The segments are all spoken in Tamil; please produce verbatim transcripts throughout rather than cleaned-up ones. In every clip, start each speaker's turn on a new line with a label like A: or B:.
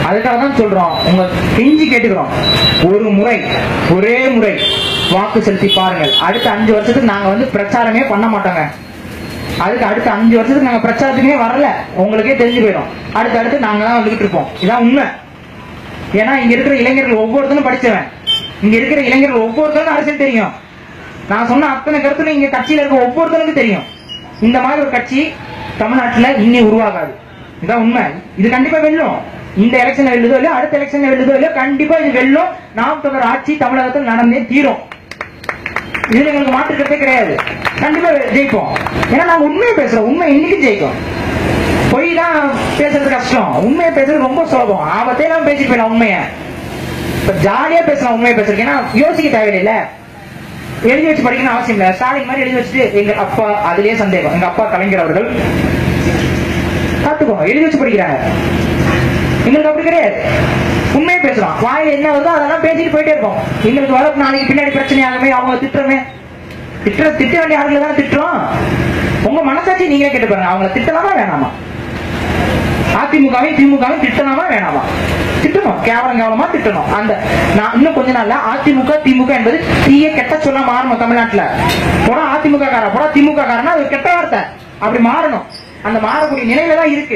A: அதுக்காக தான் சொல்றோம், உங்க கெஞ்சி கேட்டுக்கிறோம், ஒரு முறை ஒரே முறை வாக்கு செலுத்தி பாருங்கள். அடுத்த அஞ்சு வருஷத்துக்கு நாங்க வந்து பிரச்சாரமே பண்ண மாட்டோங்க. அதுக்கு அடுத்த அஞ்சு வருஷத்துக்கு நாங்க பிரச்சாரத்துக்குமே வரல, உங்களுக்கே தெரிஞ்சு போயிடும். அடுத்து அடுத்து நாங்க தான் வந்துகிட்டு இருப்போம். இதான் உண்மை. ஏன்னா இங்க இருக்கிற இளைஞர்கள் ஒவ்வொருத்தரும் படிச்சவன், இங்க இருக்கிற இளைஞர்கள் ஒவ்வொருத்தரும் அரசியல் தெரியும். நான் சொன்ன அத்தனை கருத்துல இங்க கட்சியில இருக்க ஒவ்வொருத்தருக்கும் தெரியும். இந்த மாதிரி ஒரு கட்சி தமிழ்நாட்டுல இன்னி உருவாகாது. இதான் உண்மை. இது கண்டிப்பா வெல்லும். இந்த எலெக்ஷன்ல வெல்லுதோ இல்லையோ, அடுத்த எலெக்ஷன்ல வெல்லுதோ இல்லையோ, கண்டிப்பா இது வெல்லும். நாம் தொடர் ஆட்சி தமிழகத்தில் நடந்தே தீரும். இதுல எங்களுக்கு மாற்றுக்கிறதே கிடையாது. கண்டிப்பா ஜெயிப்போம். ஏன்னா நாங்க உண்மையை பேசுறோம். உண்மை இன்னைக்கு ஜெயிக்கும். பொய் தான் பேசுறது கஷ்டம், உண்மையை பேசுறது ரொம்ப சுலபம். ஆபத்தையெல்லாம் பேசிட்டு போயிடலாம். உண்மைய இப்ப ஜாலியா பேசலாம். உண்மையை பேசுறதுக்கு ஏன்னா யோசிக்க தேவையில்லை. எழுதி வச்சு படிக்கணும் அவசியம் இல்லை. ஸ்டாலின் மாதிரி எழுதி வச்சுட்டு எங்க அப்பா, அதுலயே சந்தேகம், எங்க அப்பா கலைஞர் அவர்கள் காத்துக்கோங்க, எழுதி வச்சு படிக்கிறாங்க. எங்களுக்கு அப்படி கிடையாது. உண்மையை பேசுறோம். வாயில என்ன வருதோ அதெல்லாம் பேசிட்டு போயிட்டே இருப்போம். எங்களுக்கு வர நாளைக்கு பின்னாடி பிரச்சனை ஆகுமே, அவங்க திட்டுறமே, திட்ட திட்ட வேண்டிய ஆளுகளை தான் திட்டுறோம். உங்க மனசாட்சி நீங்களே கேட்டு பாருங்க, அவங்களை திட்டலாமா வேணாமா? அதிமுகவையும் திமுகவும் திட்டலாமா வேணாமா? திட்டணும். கேவலம் கேவலமா திட்டணும். அந்த நான் இன்னும் கொஞ்ச நாள்ல அதிமுக திமுக என்பது தீய கெட்ட சொல்ல மாறணும். தமிழ்நாட்டுல போனா அதிமுக கார போனா திமுக காரனா அது கெட்ட வார்த்தை. அப்படி மாறணும். அந்த மாறக்கூடிய நிலையில தான் இருக்கு.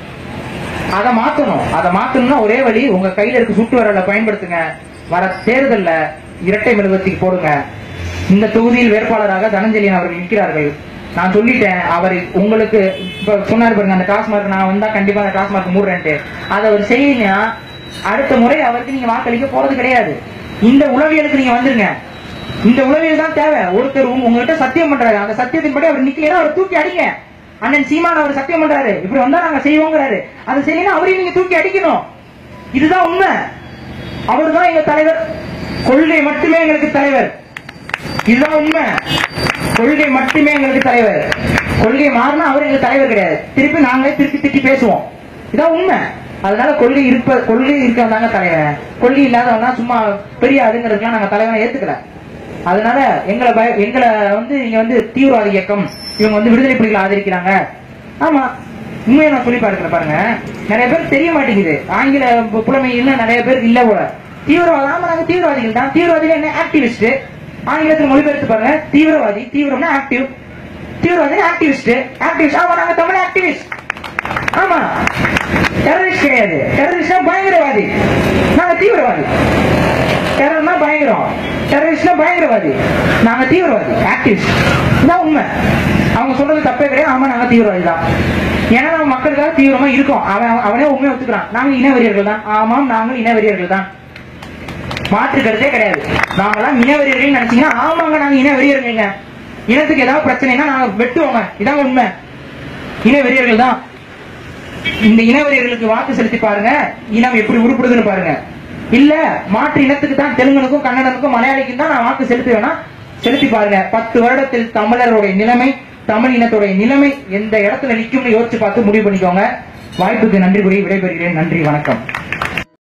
A: அதை மாத்தணும். அதை மாத்தணும்னா ஒரே வழி, உங்க கையில இருக்க சுட்டு வரல பயன்படுத்துங்க. வர தேர்தல்ல இரட்டை மெழுகுவர்த்தி போடுங்க. இந்த தொகுதியில் வேட்பாளராக தனஞ்செழியன் அவர்கள் நிற்கிறார்கள். நான் சொல்லிட்டேன், அவர் உங்களுக்கு இப்ப சொன்னாரு பாருங்க, அந்த டாஸ்மார்க் நான் வந்தா கண்டிப்பா அந்த டாஸ்மார்க் மூடுறேன்ட்டு. அதை அவர் செய்யுங்க. அடுத்த முறை அவருக்கு நீங்க வாக்களிக்க போறது கிடையாது. இந்த உளவியலுக்கு நீங்க வந்துருங்க. இந்த உளவியல் தான் தேவை. ஒருத்தர் உங்ககிட்ட சத்தியம் பண்றாரு, அந்த சத்தியத்தின்படி அவர் நிக்கலையா அவர் தூக்கி அடிங்க. அண்ணன் சீமான் அவர் சத்தியம் பண்றாரு, இப்படி வந்தா நாங்க செய்வோங்கிறாரு, அதை செய்யணும். அவரையும் நீங்க தூக்கி அடிக்கணும். இதுதான் உண்மை. அவர் தான் எங்க தலைவர். கொள்கை மட்டுமே எங்களுக்கு தலைவர். இதுதான் உண்மை. கொள்கை மட்டுமே எங்களுக்கு தலைவர். கொள்கை மாறினா அவர் எங்களுக்கு தலைவர் கிடையாது. திருப்பி நாங்களே திருப்பி திட்டி பேசுவோம். இதான் உண்மை. அதனால கொள்கை இருப்ப கொள்கை இருக்கிறதாங்க தலைவர். கொள்கை இல்லாதவங்க சும்மா பெரிய அதுங்கிறதுக்கெல்லாம் நாங்க தலைவனை ஏத்துக்கல. அதனால எங்களை பய எங்களை வந்து நீங்க வந்து தீவிரவாத இயக்கம், இவங்க வந்து விடுதலை புலிகளை ஆதரிக்கிறாங்க. ஆமா, உண்மையை நான் சொல்லி பார்க்கிறேன் பாருங்க. நிறைய பேர் தெரிய மாட்டேங்குது. ஆங்கில புலமையில நிறைய பேருக்கு இல்ல போல. தீவிரவாதம், ஆமா நாங்க தீவிரவாதிகள் தான். தீவிரவாதிகள் என்ன? ஆக்டிவிஸ்ட். ஆங்கிலத்தில் மொழிபெயர்த்து பாருங்க. தீவிரவாதி, தீவிரம்னா ஆக்டிவ், தீவிரவாதி ஆக்டிவிஸ்ட். ஆக்டிவிஸ்ட், ஆமா நாங்க தமிழ் ஆக்டிவிஸ்ட். ஆமா, டெரரிஸ்ட் கிடையாது. டெரரிஸ்ட்னா பயங்கரவாதி, நாங்க தீவிரவாதி. டெரர்னா பயங்கரம், டெரரிஸ்ட்னா பயங்கரவாதி, நாங்க தீவிரவாதி, ஆக்டிவிஸ்ட். இதான் உண்மை. அவங்க சொல்றது தப்பே கிடையாது. ஆமா நாங்க தீவிரவாதி தான். ஏன்னா நம்ம மக்களுக்காக தீவிரமா இருக்கோம். அவன் அவனே உண்மையை ஒத்துக்கிறான். நாங்க இனவெறியர்கள் தான். ஆமாம், நாங்கள் இனவெறியர்கள் தான். மாற்று கருத்தே கிடையாது. நாங்களாம் இனவெறியர்கள் நினைச்சீங்கன்னா ஆமாங்க, நாங்க இனவெறியர்கள். இனத்துக்கு ஏதாவது பிரச்சனைனா நாங்க வெட்டுவோங்க. இதான் உண்மை. இனவெறியர்கள் தான். இந்த இனவெறியர்களுக்கு வாக்கு செலுத்தி பாருங்க, இனம் எப்படி உருப்படுதுன்னு பாருங்க. இல்ல மாற்று இனத்துக்கு தான், தெலுங்கனுக்கும் கன்னடனுக்கும் மலையாளிக்கும் தான் நான் வாக்கு செலுத்துவேன்னா செலுத்தி பாருங்க. பத்து வருடத்தில் தமிழருடைய நிலைமை, தமிழ் இனத்துடைய நிலைமை எந்த இடத்துல நிற்கும்னு யோசிச்சு பார்த்து முடிவு பண்ணிக்கோங்க. வாய்ப்புக்கு நன்றி கூறி விடைபெறுகிறேன். நன்றி, வணக்கம்.